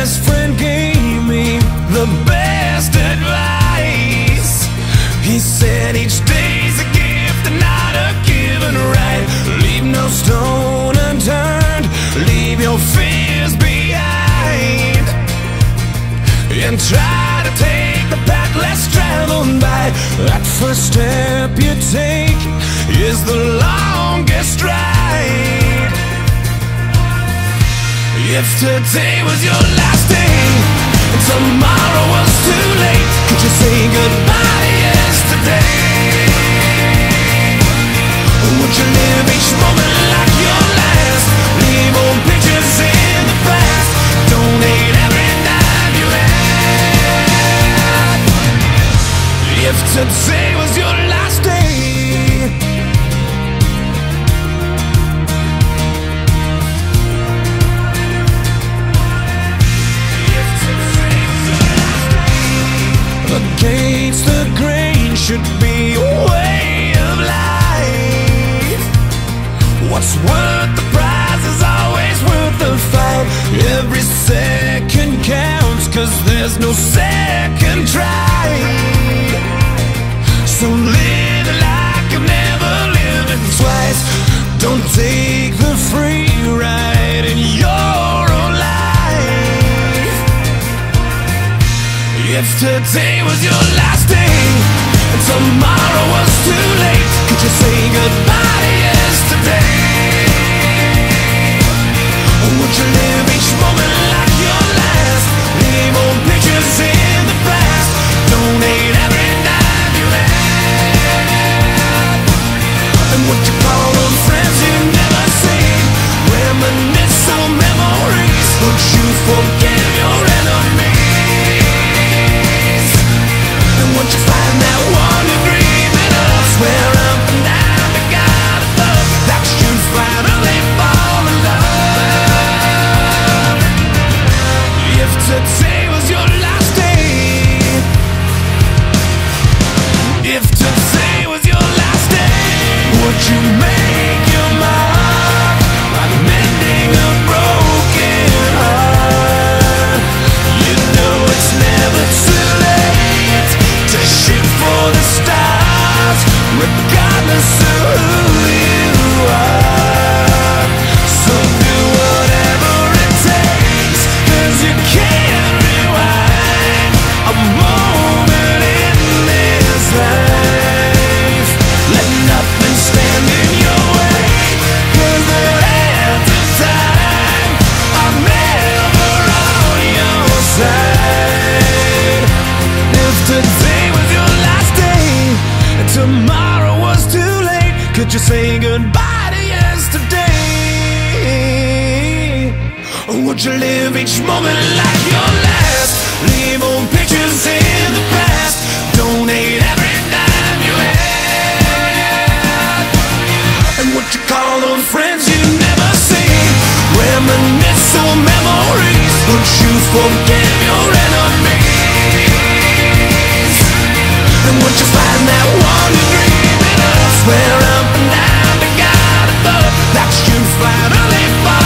best friend gave me the best advice. He said each day's a gift and not a given right. Leave no stone unturned, leave your fears behind, and try to take the path less traveled by. That first step you take is the longest ride. If today was your last day and tomorrow was too late, could you say goodbye to yesterday? Would you live each moment like your last? Leave old pictures in the past, donate every dime you had. If today was your last day, against the grain should be a way of life. What's worth the prize is always worth the fight. Every second counts, 'cause there's no second try. So live like you've never lived it twice. Don't take the free ride in your own life. If today was your last day and tomorrow was too late, could you say goodbye to yesterday? Or would you live each moment like your last? Leave old pictures in the past, donate every dime you had. And would you call on friends you've never seen? Reminisce on memories. Would you forgive your enemies? And once you find that one you're dreaming of, swear up and down to God above that you finally fall in love. If today was your last day, if today was your last day, would you make your mark by mending a broken heart? You know it's never too late to shoot for the stars, regardless of who you are. So do whatever it takes, 'cause you can't rewind a moment in this life. Let nothing stand in your way, 'cause the hands of time are never on your side. If today was your last day and tomorrow was too late, could you say goodbye to yesterday? Or would you live each moment like your last? Leave old pictures in the past, donate every dime you had. And would you call on friends you've never seen? Reminisce on memories. Would you forgive your enemies? And would you find that one you're dreaming of? Swear up and down to God above that you finally fall